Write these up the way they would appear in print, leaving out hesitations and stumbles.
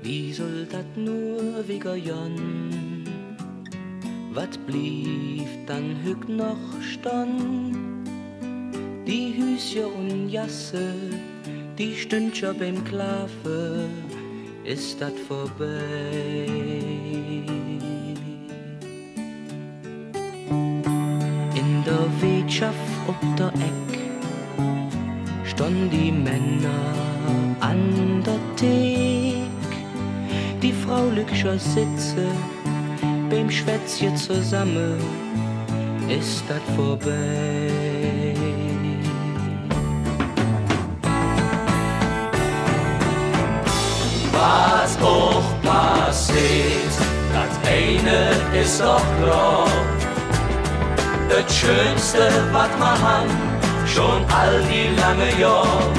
Wie soll dat nur wegen Jon? Wat blieb dann hüg noch stand? Die Hüsje und Jasse, die Stündcher beim Klafe, ist dat vorbei. In der Wirtschaft ob der Eck standen die Männer an der Thek, die Fraulicher sitze beim Schwätzchen zusammen, ist dat vorbei. Was auch passiert, das eine ist doch klar. Das Schönste, was man hat, schon all die lange Jahre,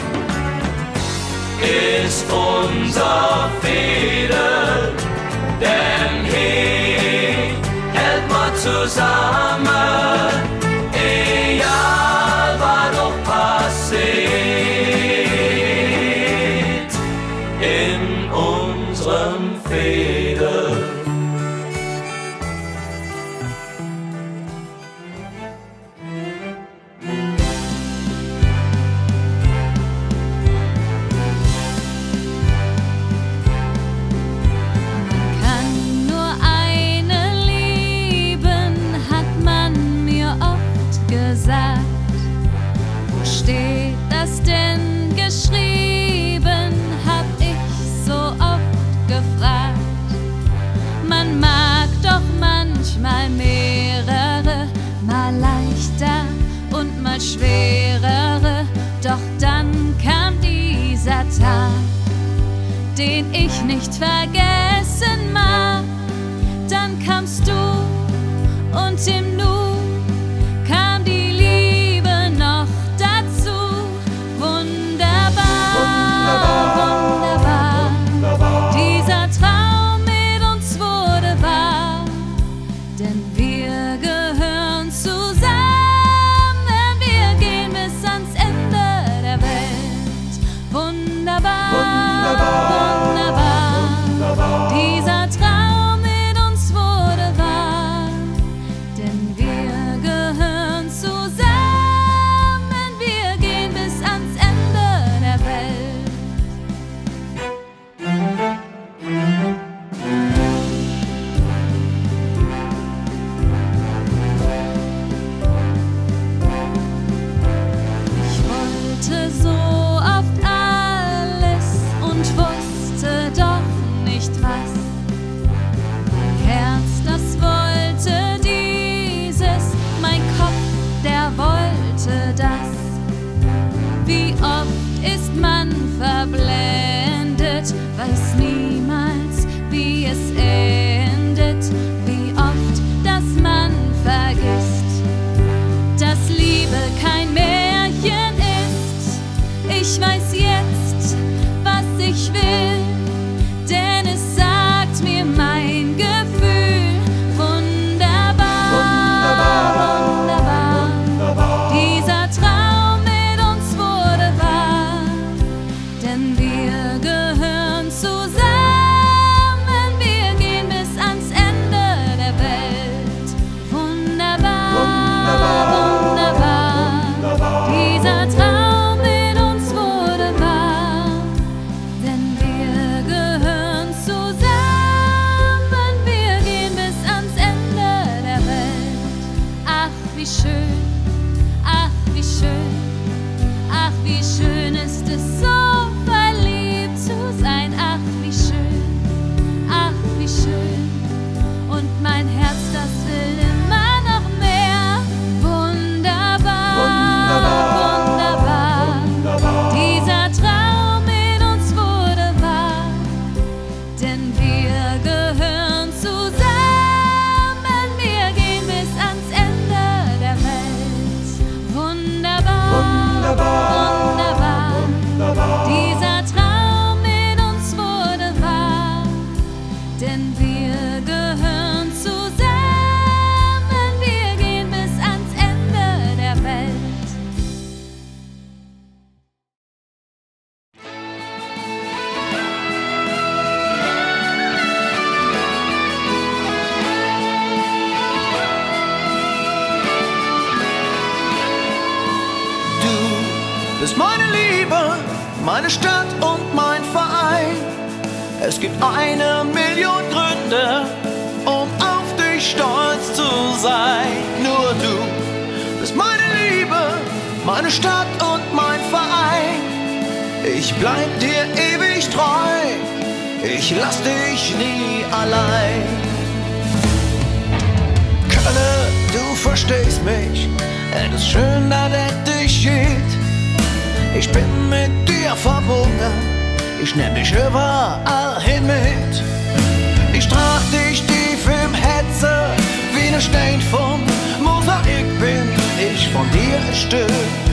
ist unser Fehler, denn hier hält man zusammen, egal was doch passiert, in unserem Fehler. Wo steht das denn geschrieben, hab ich so oft gefragt. Man mag doch manchmal mehrere, mal leichter und mal schwerere, doch dann kam dieser Tag, den ich nicht vergessen mag. Dann kamst du und im Nu kam die Liebe noch dazu. Wunderbar, wunderbar, wunderbar. Dieser Traum mit uns wurde wahr, denn wir gehören zusammen. Wir gehen bis ans Ende der Welt. Wunderbar, wunderbar, wunderbar, wunderbar. Dieser Traum mit uns wurde wahr, denn wir gehören zusammen. Wir gehen bis ans Ende der Welt. Ich wollte so oft alles und wusste doch nicht was. Mein Herz, das wollte dieses, mein Kopf, der wollte das. Wie oft ist man verblendet, weiß niemals, wie es endet. Wie oft, dass man vergisst, dass Liebe kein Märchen ist. Ich weiß jetzt, was ich will, denn es sagt mir mein Gefühl. Wunderbar, wunderbar, wunderbar. Dieser Traum mit uns wurde wahr, denn wir Du bist meine Liebe, meine Stadt und mein Verein. Es gibt 1 Million Gründe, um auf dich stolz zu sein. Nur du bist meine Liebe, meine Stadt und mein Verein. Ich bleib dir ewig treu, ich lass dich nie allein. Kölle, du verstehst mich, es ist schön, dass es dich gibt. Ich bin mit dir verbunden, ich nehm dich überall hin mit. Ich trag dich tief im Hetze, wie ne Stein vom Mosaik bin ich von dir ein Stück.